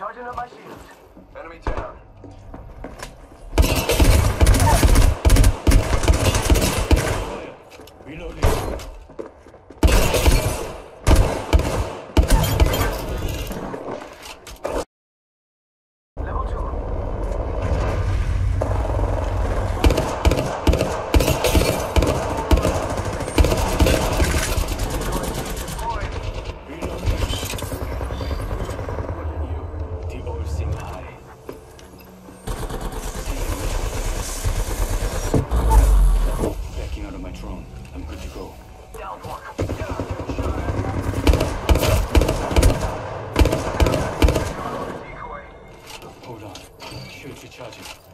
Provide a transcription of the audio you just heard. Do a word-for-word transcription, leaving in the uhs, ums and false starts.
Charging up my shields. Enemy down. Reloading. Level two. Backing out of my drone. I'm good to go. Down one. Decoy. Hold on. Shields recharging.